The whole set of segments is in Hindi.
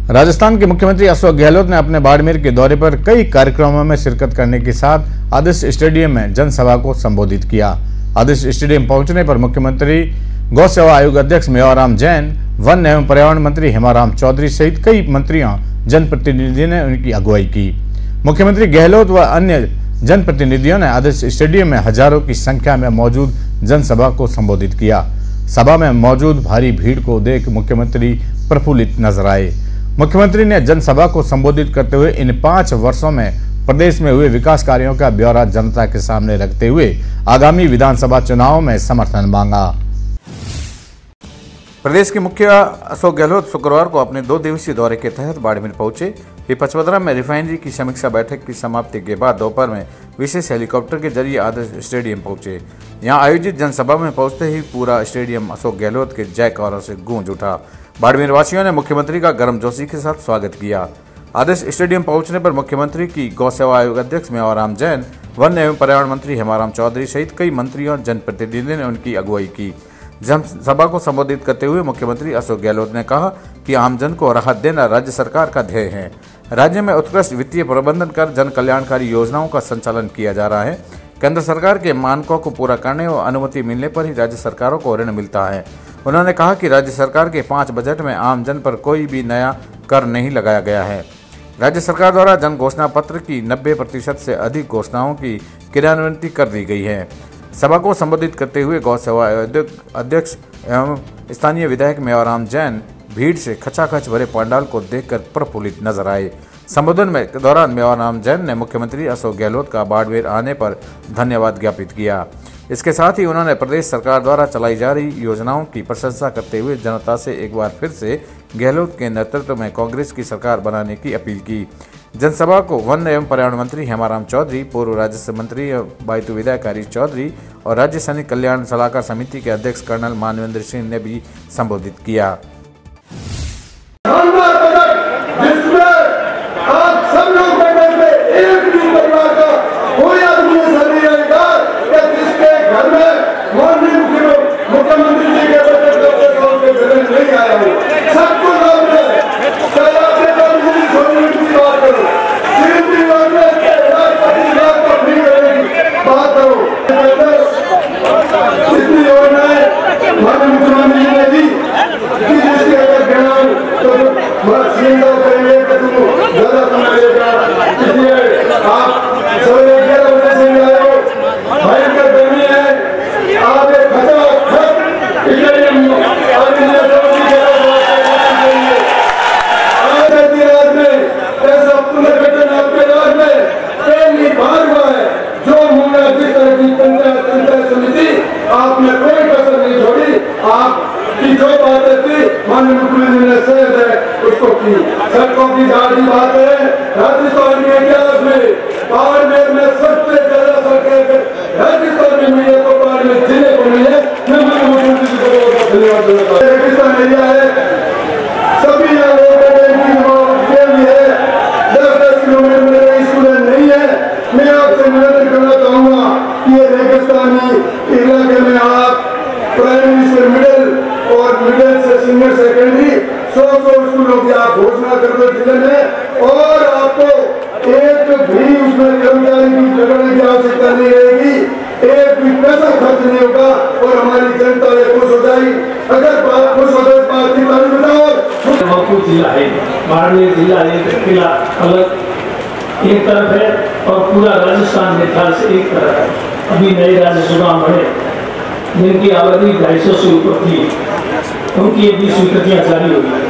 राजस्थान के मुख्यमंत्री अशोक गहलोत ने अपने बाड़मेर के दौरे पर कई कार्यक्रमों में शिरकत करने के साथ आदर्श स्टेडियम में जनसभा को संबोधित किया। आदर्श स्टेडियम पहुंचने पर मुख्यमंत्री गौ सेवा आयोग अध्यक्ष मेवाराम जैन, वन एवं पर्यावरण मंत्री हेमाराम चौधरी सहित कई मंत्रियों जनप्रतिनिधियों ने उनकी अगुवाई की। मुख्यमंत्री गहलोत व अन्य जनप्रतिनिधियों ने आदर्श स्टेडियम में हजारों की संख्या में मौजूद जनसभा को संबोधित किया। सभा में मौजूद भारी भीड़ को देख मुख्यमंत्री प्रफुल्लित नजर आए। मुख्यमंत्री ने जनसभा को संबोधित करते हुए इन 5 वर्षों में प्रदेश में हुए विकास कार्यों का ब्यौरा जनता के सामने रखते हुए आगामी विधानसभा चुनाव में समर्थन मांगा। प्रदेश के मुखिया अशोक गहलोत शुक्रवार को अपने 2 दिवसीय दौरे के तहत बाड़मेर पहुंचे। वे पचपदरा में रिफाइनरी की समीक्षा बैठक की समाप्ति के बाद दोपहर में विशेष हेलीकॉप्टर के जरिए आदर्श स्टेडियम पहुंचे। यहां आयोजित जनसभा में पहुंचते ही पूरा स्टेडियम अशोक गहलोत के जयकारों से गूंज उठा। बाड़मेर वासियों ने मुख्यमंत्री का गर्मजोशी के साथ स्वागत किया। आदर्श स्टेडियम पहुंचने पर मुख्यमंत्री की गौ सेवा आयोग अध्यक्ष मेवाराम जैन, वन एवं पर्यावरण मंत्री हेमाराम चौधरी सहित कई मंत्रियों जनप्रतिनिधियों ने उनकी अगुवाई की। जनसभा को संबोधित करते हुए मुख्यमंत्री अशोक गहलोत ने कहा कि आमजन को राहत देना राज्य सरकार का ध्येय है। राज्य में उत्कृष्ट वित्तीय प्रबंधन कर जन कल्याणकारी योजनाओं का संचालन किया जा रहा है। केंद्र सरकार के मानकों को पूरा करने और अनुमति मिलने पर ही राज्य सरकारों को ऋण मिलता है। उन्होंने कहा कि राज्य सरकार के 5 बजट में आमजन पर कोई भी नया कर नहीं लगाया गया है। राज्य सरकार द्वारा जन घोषणा पत्र की 90% से अधिक घोषणाओं की क्रियान्वित कर दी गई है। सभा को संबोधित करते हुए गौ सेवा अध्यक्ष एवं स्थानीय विधायक मेवाराम जैन भीड़ से खचाखच भरे पंडाल को देखकर प्रफुल्लित नजर आए। संबोधन के दौरान मेवाराम जैन ने मुख्यमंत्री अशोक गहलोत का बाड़मेर आने पर धन्यवाद ज्ञापित किया। इसके साथ ही उन्होंने प्रदेश सरकार द्वारा चलाई जा रही योजनाओं की प्रशंसा करते हुए जनता से एक बार फिर से गहलोत के नेतृत्व में कांग्रेस की सरकार बनाने की अपील की। जनसभा को वन एवं पर्यावरण मंत्री हेमाराम चौधरी, पूर्व राज्य मंत्री बायतू विधायक हरीश चौधरी और राज्य सैनिक कल्याण सलाहकार समिति के अध्यक्ष कर्नल मानवेंद्र सिंह ने भी संबोधित किया। आपने कोई कसर नहीं छोड़ी। आपकी जो बातें थी माननीय मुख्यमंत्री ने सहज है उसको की। सड़कों की जारी बात है। राजस्थान के इतिहास में बाड़मेर में सबसे ज्यादा सड़कें राजस्थान में मिले तो बाड़मेर जिले को मिले। मैं माननीय मुख्यमंत्री जी को बहुत धन्यवाद देता हूँ। रेगिस्तान एरिया है, सभी लोगों को है 10-10 किलोमीटर में स्टूडेंट नहीं है। मैं आपसे निवेदन करना चाहूंगा कि ये रेगिस्तानी इलाके में आप प्राइमरी से मिडिल और मिडिल से सीनियर सेकेंडरी 100 स्कूलों की आप घोषणा कर दो जिले में, और आपको एक भी उसमें कर्मचारी की लगाने की आवश्यकता नहीं रहेगी। एक भी पैसा खर्च नहीं होगा और हमारी जनता खुश हो जाएगी। अगर बात खुश हो जाए बात की तारीफ बताओ। जिला है, बाड़मेर जिला एक अलग एक तरफ है और पूरा राजस्थान में ख्याल से एक तरफ है। अभी नए राज्यसभा बने जिनकी आबादी 250 से ऊपर थी, उनकी एक भी स्वीकृतियाँ जारी हुई।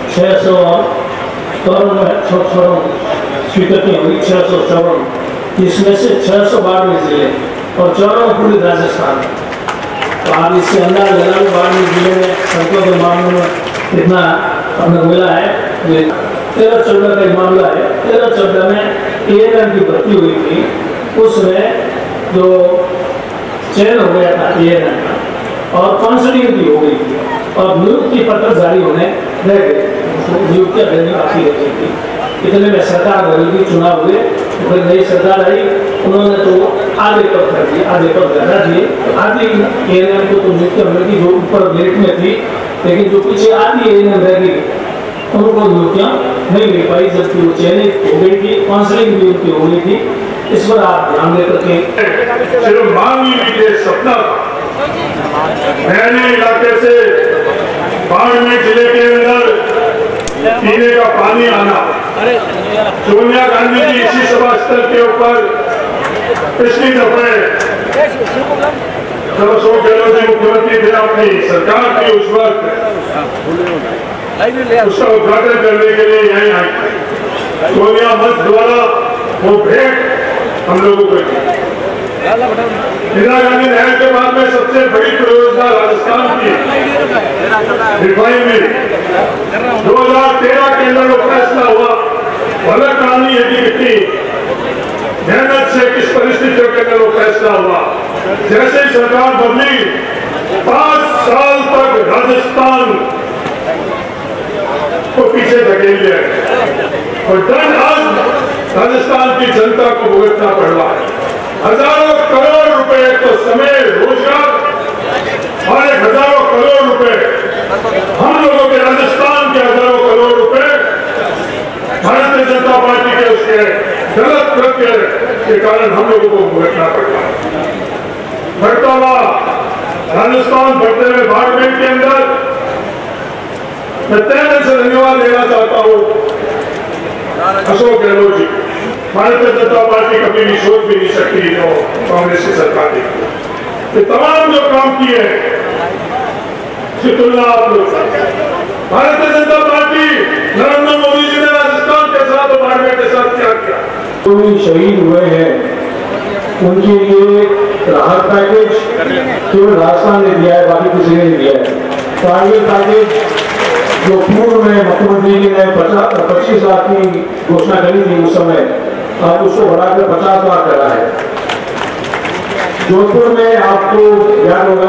654 स्वीकृतियाँ हुई, 654, इसमें से 600 बाड़मेर जिले और 54 पूरे राजस्थान। तो आप इससे अंदाज लगा लो बाड़मेर जिले में सड़कों के मामले में कितना हमने मिला है। 13-14 का एक मामला है। 13-14 में ANM की भर्ती हुई थी, उसमें जो चयन हो गया था ANM का और काउंसलिंग भी हो गई थी और नियुक्ति पत्र जारी होने रह गए, नियुक्तियां देनी बाकी रह गई थी। इतने में सरकार बदली, चुनाव हुए, फिर नई सरकार आई, उन्होंने तो आधे पद कर दिए, आधे पद घटा दिए। आधी ANM को तो नियुक्तियां मिली जो ऊपर मेरिट में थी, लेकिन जो पीछे आधी ANM रह गई उनको नियुक्तियां नहीं मिल पाई, जबकि वो चयनित हो गई थी, काउंसलिंग भी उनकी हो गई थी। इस पर आप ध्यान दे करके सिर्फ मांग लीजिए सपना। मैंने इलाके से बाड़मेर जिले के अंदर पीने का पानी आना, सोनिया गांधी जी इसी सभा स्थल के ऊपर पिछली दफे जब अशोक गहलोत जी मुख्यमंत्री थे अपनी सरकार की उस वक्त उसका उद्घाटन करने के लिए यहीं आई। सोनिया मंच द्वारा वो भेंट हम लोगों को इंदिरा गांधी नहर के बाद में सबसे बड़ी परियोजना राजस्थान की रिफाइनरी 2013 के अंदर वो फैसला हुआ। अलग कहानी है कि कितनी मेहनत से किस परिस्थितियों के अंदर वो फैसला हुआ। जैसे ही सरकार बदली 5 साल तक राजस्थान को पीछे धकेल दिया और दंड आज राजस्थान की जनता को भुगतना पड़ रहा है। हजारों करोड़ रुपए तो समय रोजगार और 1000 करोड़ रुपए हम लोगों के राजस्थान के 1000 करोड़ रुपए भारतीय जनता पार्टी के उसके गलत कृत्य के कारण हम लोगों को भुगतना पड़ रहा है। बढ़ता हुआ राजस्थान बढ़ते हुए बाड़मेर के अंदर मैं तय दिल से धन्यवाद देना चाहता हूं अशोक गहलोत जी। भारतीय जनता पार्टी कभी भी सोच भी नहीं सकती जो कांग्रेस की सरकार ने ये तमाम जो काम किए उसकी तुलना आप लोग भारतीय जनता पार्टी नरेंद्र मोदी जी ने राजस्थान के साथ और बाड़मेर के साथ क्या किया। जो शहीद हुए हैं उनके लिए राहत पैकेज केवल राजस्थान ने दिया है, बाकी किसी ने नहीं दिया है। टारगेट पैकेज जो पूर्व में मुख्यमंत्री जी ने 25 लाख की घोषणा करी थी उस समय, अब उसको बढ़ाकर 50 लाख करा है। जोधपुर में आपको याद होगा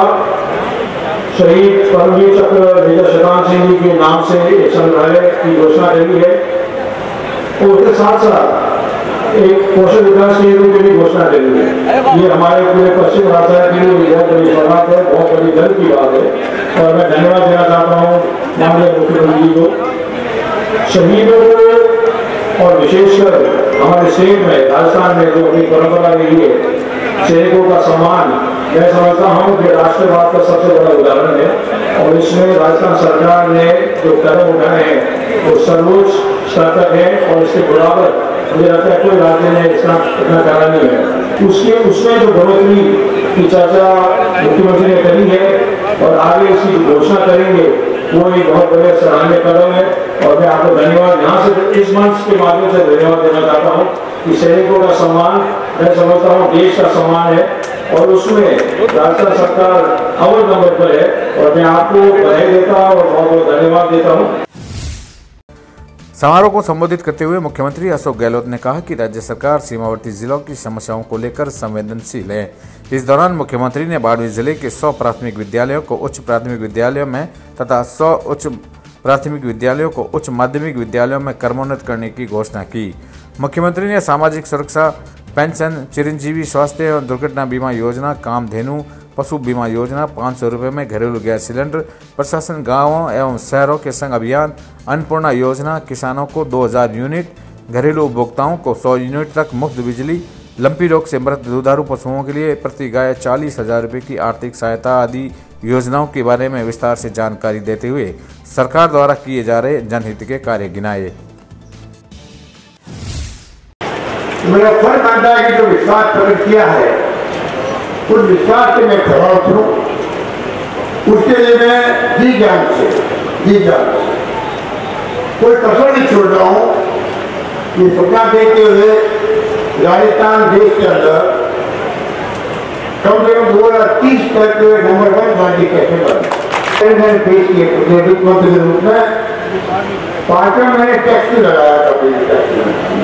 शहीद परमवीर चक्र मेजर शतान सिंह जी के नाम से एक संग्रहालय की घोषणा करी है और उसके साथ साथ एक कौशल विकास केंद्र की भी घोषणा करी है। ये हमारे पूरे पश्चिम राजस्थान के लिए बहुत बड़ी सौगात है, बहुत बड़ी गर्व की बात है और मैं धन्यवाद देना चाहता हूँ माननीय मुख्यमंत्री जी को। शहीदों को और विशेषकर हमारे स्टेट में राजस्थान में जो अपनी परंपरा रही है सैनिकों का सम्मान, मैं समझता हूँ कि राष्ट्रवाद का सबसे बड़ा उदाहरण है और इसमें राजस्थान सरकार ने जो कदम उठाए हैं वो सर्वोच्च स्तर तक है और इसके बराबर मुझे लगता है कोई राज्य ने इसका इतना करा नहीं है। उसमें जो बढ़ोतरी की चर्चा मुख्यमंत्री ने करी है और आगे इसकी घोषणा करेंगे वो एक बहुत बड़े सराहनीय कदम है और मैं आपको धन्यवाद यहाँ से इस मंच के माध्यम से धन्यवाद देना चाहता हूँ कि सैनिकों का सम्मान मैं समझता हूँ देश का सम्मान है और उसमें राजस्थान सरकार अव्वल नंबर पर है और मैं आपको बधाई देता हूँ और बहुत बहुत धन्यवाद देता हूँ। समारोह को संबोधित करते हुए मुख्यमंत्री अशोक गहलोत ने कहा कि राज्य सरकार सीमावर्ती जिलों की समस्याओं को लेकर संवेदनशील है। इस दौरान मुख्यमंत्री ने बाड़मेर जिले के 100 प्राथमिक विद्यालयों को उच्च प्राथमिक विद्यालयों में तथा 100 उच्च प्राथमिक विद्यालयों को उच्च माध्यमिक विद्यालयों में क्रमोन्नत करने की घोषणा की। मुख्यमंत्री ने सामाजिक सुरक्षा पेंशन, चिरंजीवी स्वास्थ्य एवं दुर्घटना बीमा योजना, कामधेनु पशु बीमा योजना, 500 रुपये में घरेलू गैस सिलेंडर, प्रशासन गांवों एवं शहरों के संग अभियान, अन्नपूर्णा योजना, किसानों को 2000 यूनिट, घरेलू उपभोक्ताओं को 100 यूनिट तक मुफ्त बिजली, लंपी रोग से मृत दुधारू पशुओं के लिए प्रति गाय 40,000 रुपये की आर्थिक सहायता आदि योजनाओं के बारे में विस्तार से जानकारी देते हुए सरकार द्वारा किए जा रहे जनहित के कार्य गिनाए। मेरा फर्ज मानता है कि जो विश्वास प्रकट किया है उस विश्वास से मैं खड़ा उतरूं, उसके लिए मैं जी जान से कोई कसर नहीं छोड़ रहा हूं। ये सपना देखते हुए राजस्थान देश के अंदर कम से कम 2030 तक नंबर 1 गाड़ी कैसे बने। मैंने पेश किए प्रोजेक्ट मंत्री के रूप में 5 मैंने टैक्स भी लगाया था।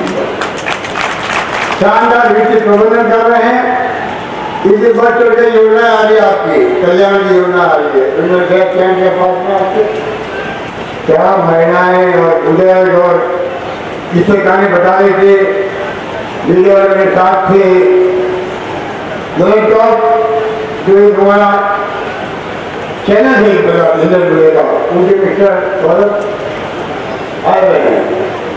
शानदार वित्तीय प्रबंधन कर रहे हैं। इसी बस योजना आ रही है, आपकी कल्याण की योजना आ रही है। क्या महिलाएं और बुजुर्ग और जिससे गाने बता रहे थे मीडिया वाले मेरे साथ थे, जो एक हमारा चैनल है उनके मिस्टर आए रहे हैं।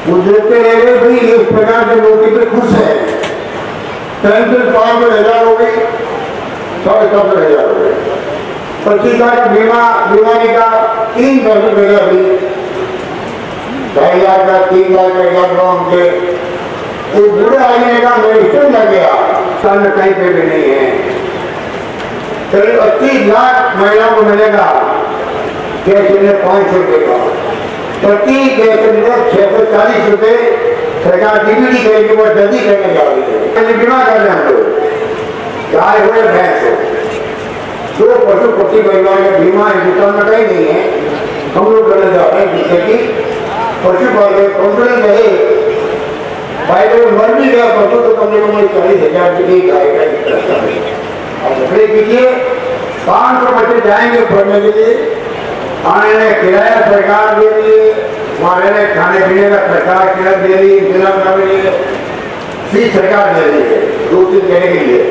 वो देखते रहे भाई इस प्रकार के नौकरी पे खुश है। पेंशन 5,000 हो गई, 70,000 हो गई। 25,000 बीमारी का 3% मिला अभी, 2.5 लाख का 3 लाख का इलाज के एक बुरे आदमी का मेडिसिन लग गया, साल में कहीं पे भी नहीं है। करीब 80 लाख महिलाओं को मिलेगा गैस सिलेंडर 500 रुपये का, प्रति गैस सिलेंडर 640 रुपये सरकार डीबीडी करेगी, वो जल्दी करने जा रही है। बीमा कर रहे हैं हम लोग, गाय हो या भैंस हो, जो पशु पक्षी परिवार का बीमा हिंदुस्तान में कहीं नहीं है, हम लोग करने जा रहे हैं, जिससे कि पशुपालन कॉन्फिडेंस रहे। भाई लोग मर भी गया पशु तो कम से कम 40,000 की गाय का खड़े कीजिए। 500 बच्चे जाएंगे पढ़ने के लिए, आने किराया सरकार दे रही है, वहाँ रहने खाने पीने का सरकार किराया दे रही है, इंतजाम कर रही है, फीस सरकार दे रही है 2-3 देने के लिए।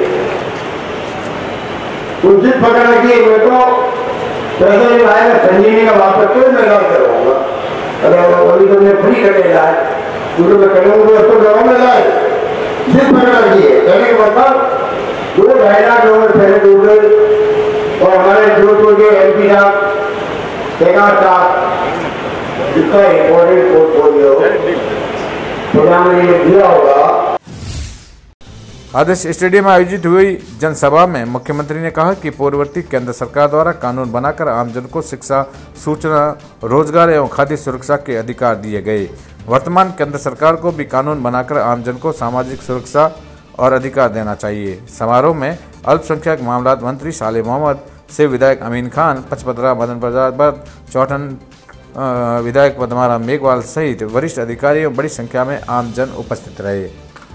उचित पकड़ रखिए, मैं तो पैसा नहीं आएगा संजीवनी का वापस तो मैं गाँव करवाऊंगा। अगर अभी तो मैं फ्री करेगा तो मैं करूँगा तो गाँव में लाए। उचित पकड़ रखिए, कहने का मतलब 2-2.5 लाख लोग पहले डूब गए और हमारे जोधपुर के MP साहब जिसका इम्पोर्टेंट पोर्टफोलियो प्रधानमंत्री ने दिया होगा। आदर्श स्टेडियम में आयोजित हुई जनसभा में मुख्यमंत्री ने कहा कि पूर्ववर्ती केंद्र सरकार द्वारा कानून बनाकर आमजन को शिक्षा, सूचना, रोजगार एवं खाद्य सुरक्षा के अधिकार दिए गए। वर्तमान केंद्र सरकार को भी कानून बनाकर आमजन को सामाजिक सुरक्षा और अधिकार देना चाहिए। समारोह में अल्पसंख्यक मामलात मंत्री साले मोहम्मद से विधायक अमीन खान, पचपदरा मदन प्रजापत, चौटन विधायक पद्माराम मेघवाल सहित वरिष्ठ अधिकारी एवं बड़ी संख्या में आमजन उपस्थित रहे।